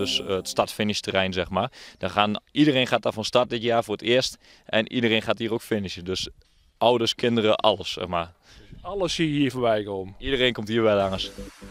dus het start-finish terrein zeg maar. Iedereen gaat daar van start dit jaar voor het eerst en iedereen gaat hier ook finishen. Dus ouders, kinderen, alles zeg maar. Alles zie je hier voorbij komen. Iedereen komt hier bij langs.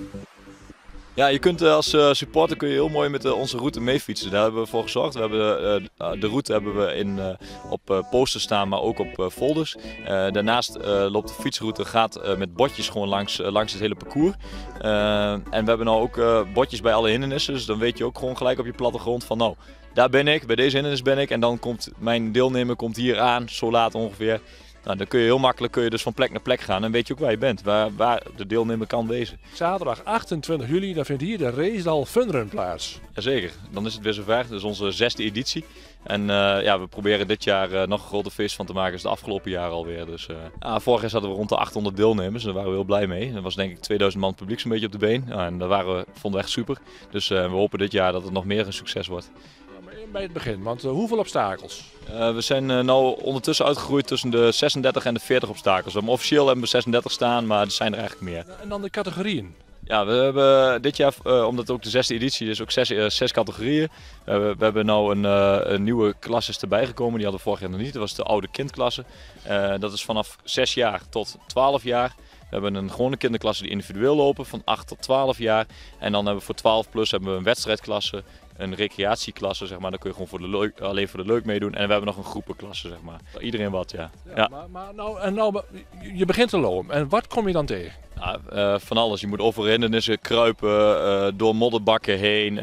Ja, je kunt als supporter kun je heel mooi met onze route meefietsen. Daar hebben we voor gezorgd. We hebben, de route hebben we op posters staan, maar ook op folders. Daarnaast loopt de fietsroute met bordjes gewoon langs het hele parcours. En we hebben nou ook bordjes bij alle hindernissen. Dus dan weet je ook gewoon gelijk op je plattegrond van nou, daar ben ik, bij deze hindernis ben ik. En dan komt mijn deelnemer hier aan, zo laat ongeveer. Nou, dan kun je heel makkelijk dus van plek naar plek gaan en weet je ook waar je bent, waar de deelnemer kan wezen. Zaterdag 28 juli, dan vindt hier de Reesdal Funrun plaats. Jazeker, dan is het weer zover. Dat is onze 6e editie. En we proberen dit jaar nog een groter feest van te maken als de afgelopen jaren alweer. Dus, vorig jaar zaten we rond de 800 deelnemers, daar waren we heel blij mee. Er was denk ik 2000 man publiek zo'n beetje op de been. En daar vonden we echt super. Dus we hopen dit jaar dat het nog meer een succes wordt. Bij het begin, want hoeveel obstakels? We zijn nu ondertussen uitgegroeid tussen de 36 en de 40 obstakels. Officieel hebben we 36 staan, maar er zijn er eigenlijk meer. En dan de categorieën? Ja, we hebben dit jaar, omdat het ook de 6e editie is, ook 6 categorieën. We hebben nu een nieuwe klasse erbij gekomen, die hadden we vorig jaar nog niet. Dat was de oude kindklasse. Dat is vanaf 6 jaar tot 12 jaar. We hebben een gewone kinderklasse die individueel lopen, van 8 tot 12 jaar. En dan hebben we voor 12 plus hebben we een wedstrijdklasse, een recreatieklasse, zeg maar. Daar kun je gewoon alleen voor de leuk meedoen. En we hebben nog een groepenklasse, zeg maar. Iedereen wat, ja. Ja. Maar je begint te lopen. En wat kom je dan tegen? Ja, van alles. Je moet over hindernissen kruipen, door modderbakken heen.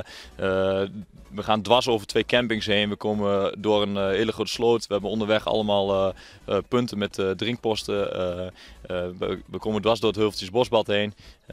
We gaan dwars over 2 campings heen. We komen door een hele grote sloot. We hebben onderweg allemaal punten met drinkposten. We komen dwars door het Heuveltjes Bosbad heen.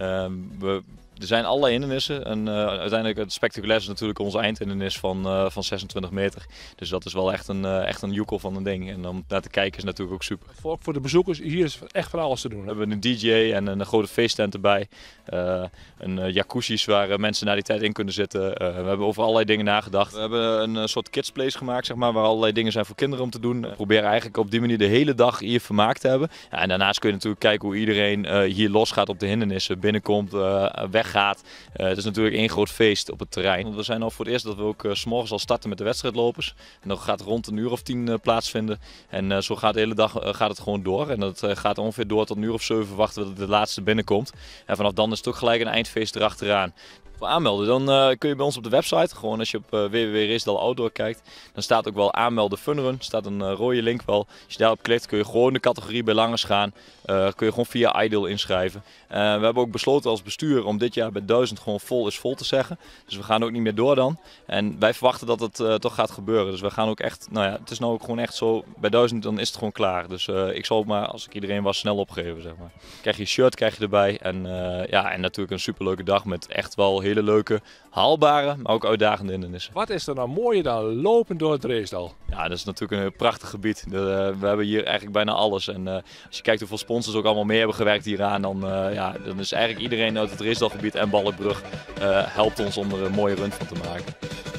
Er zijn allerlei hindernissen en uiteindelijk het spectaculair is natuurlijk onze eindhindernis van 26 meter. Dus dat is wel echt een joekel van een ding. En om naar te kijken is natuurlijk ook super. Voor de bezoekers, hier is echt van alles te doen. We hebben een DJ en een grote feesttent erbij. Een jacuzzi's waar mensen na die tijd in kunnen zitten. We hebben over allerlei dingen nagedacht. We hebben een soort kidsplace gemaakt, zeg maar, waar allerlei dingen zijn voor kinderen om te doen. We proberen eigenlijk op die manier de hele dag hier vermaak te hebben. Ja, en daarnaast kun je natuurlijk kijken hoe iedereen hier losgaat op de hindernissen, binnenkomt, weggaat. Het is natuurlijk één groot feest op het terrein. We zijn al voor het eerst dat we ook 's morgens al starten met de wedstrijdlopers. En dat gaat rond 1 uur of 10 plaatsvinden. En zo gaat de hele dag gaat het gewoon door. En dat gaat ongeveer door tot 1 uur of 7 wachten we dat de laatste binnenkomt. En vanaf dan is het ook gelijk een eindfeest erachteraan. Voor aanmelden, dan kun je bij ons op de website, gewoon als je op www.reesdal Outdoor kijkt, dan staat ook wel aanmelden funrun, staat een rode link wel. Als je daarop klikt kun je gewoon de categorie bij langers gaan, kun je gewoon via iDeal inschrijven. We hebben ook besloten als bestuur om dit jaar bij 1000 gewoon vol is vol te zeggen. Dus we gaan ook niet meer door dan. En wij verwachten dat het toch gaat gebeuren. Dus we gaan ook echt, het is nou ook gewoon echt zo, bij 1000 dan is het gewoon klaar. Dus ik zal ook maar, als ik iedereen was, snel opgeven, zeg maar. Krijg je een shirt erbij en en natuurlijk een superleuke dag met echt wel hele leuke, haalbare, maar ook uitdagende hindernissen. Wat is er nou mooier dan lopen door het Reesdal? Ja, dat is natuurlijk een heel prachtig gebied. We hebben hier eigenlijk bijna alles. En als je kijkt hoeveel sponsors ook allemaal mee hebben gewerkt hieraan, dan is eigenlijk iedereen uit het Reesdalgebied en Balkbrug helpt ons om er een mooie run van te maken.